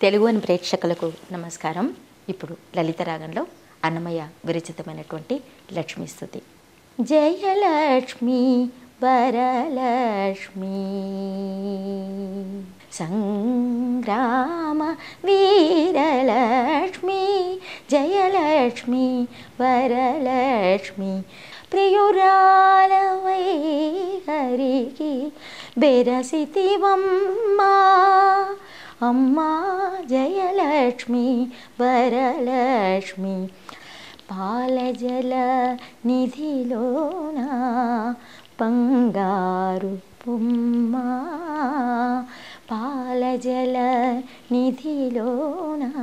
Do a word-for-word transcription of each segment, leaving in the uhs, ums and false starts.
తెలుగు అని ప్రేక్షకులకు నమస్కారం. ఇప్పుడు లలిత రాగంలో అన్నమయ్య విరచితమైనటువంటి లక్ష్మీ స్తుతి. జయలక్ష్మి వరలక్ష్మి సంగ్రామ వీరలక్ష్మి జయలక్ష్మి వరలక్ష్మి ప్రియురాలవై హరికి బెరసితివమ్మా అమ్మా జయలక్ష్మి వరలక్ష్మి పాలజల నిధిలోన బంగారు పుమ్మా పాలజల నిధిలోన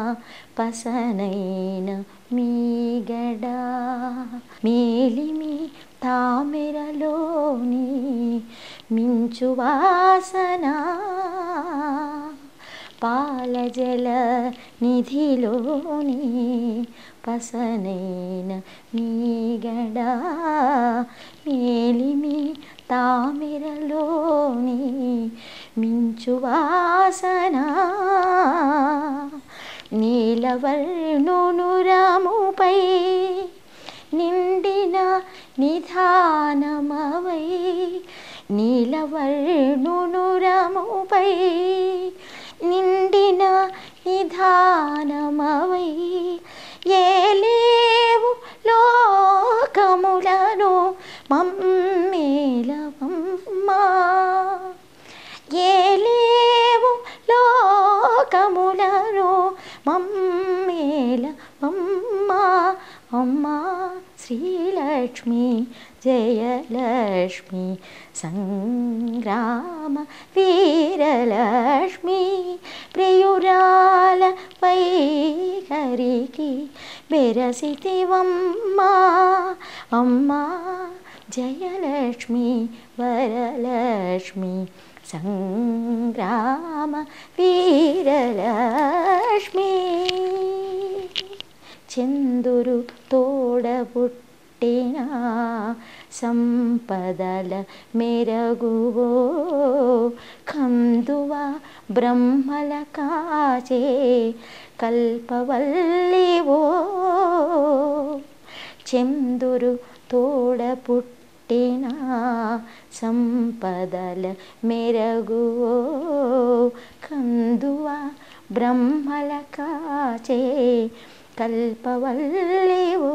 పసనైన మీగడ మేలిమి తామెరలోని మించువాసన పాలజల నిధిలోని పసనైన మీగడ మేలిమి తామెరలోని మించువాసన నీలవర్ణునురముపై నిండిన నిధానమవై నీలవర్ణునురముపై నిండిన నిధానమవై ఏలేవు లోకములను మమ్మేలవమ్మా ఏలేవు లోకములను మమ్మేలవమ్మా అమ్మా శ్రీలక్ష్మి జయలక్ష్మి సంగ్రామ వీరలక్ష్మి ప్రియురాల పై హరికి బెరసితివమ్మా అమ్మా జయలక్ష్మి వరలక్ష్మి సంగ్రామ వీరలక్ష్మి చందురు తోడబుట్టిన సంపదల మెరుగువో కందువ బ్రహ్మల కాచే కల్పవల్లివో చందురు తోడపుట్టిన సంపదల మెరుగువో కందువ బ్రహ్మల కాచే కల్పవల్లివో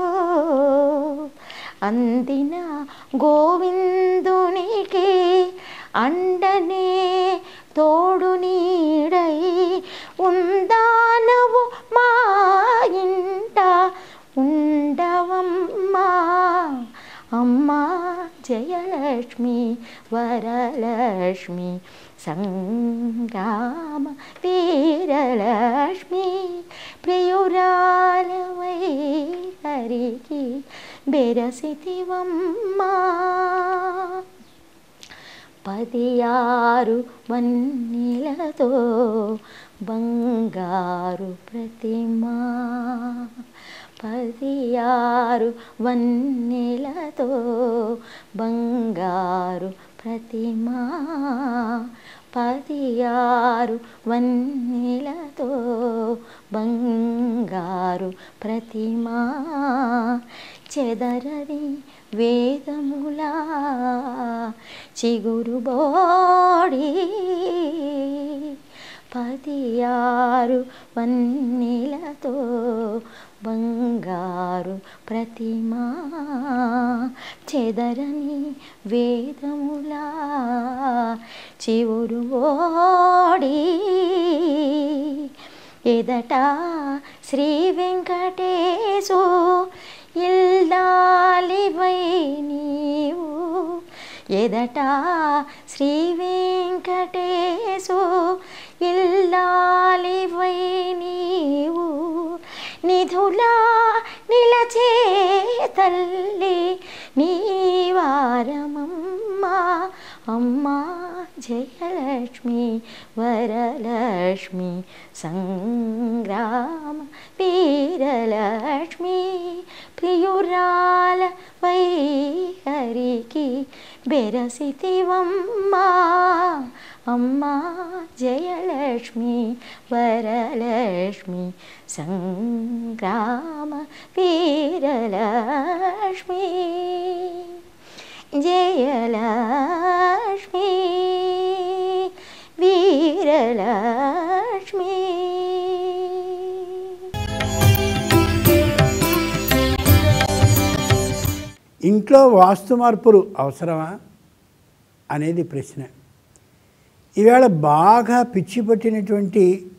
అందిన గోవిందునికి అండనే తోడు నీడై ఉందానవు మా ఇంట ఉండవమ్మా అమ్మా జయలక్ష్మి వరలక్ష్మి సంగ్రామ వీరలక్ష్మి ప్రియురాలవై హరికి బెరసితివమ్మా పదియారు వన్నెలతో బంగారు ప్రతిమా పదియారు వన్నెలతో బంగారు ప్రతిమా పదియారు వన్నెలతో బంగారు ప్రతిమా చెదరని వేదములా చిగురు బోడి పదియారు వన్నెలతో బంగారు ప్రతిమా చెదరని వేదములా చివురు ఓడి ఎదట శ్రీ వెంకటేశు ఇల్లాలివై నీవు ఎదట శ్రీ వెంకటేశు ఇల్లాలివై నీవు నిధులా నిలచే తల్లి నీవారమమ్మా అమ్మా జయలక్ష్మి వరలక్ష్మి సంగ్రామ వీరలక్ష్మి ప్రియురాల వైహరికి బెరసితివమ్మా అమ్మా జయలక్ష్మి వరలక్ష్మి సంగ్రామ వీరలక్ష్మి జయలక్ష్మి వీరలక్ష్మి. ఇంట్లో వాస్తు మార్పులు అవసరమా అనేది ప్రశ్న. ఈవేళ బాగా పిచ్చి పట్టినటువంటి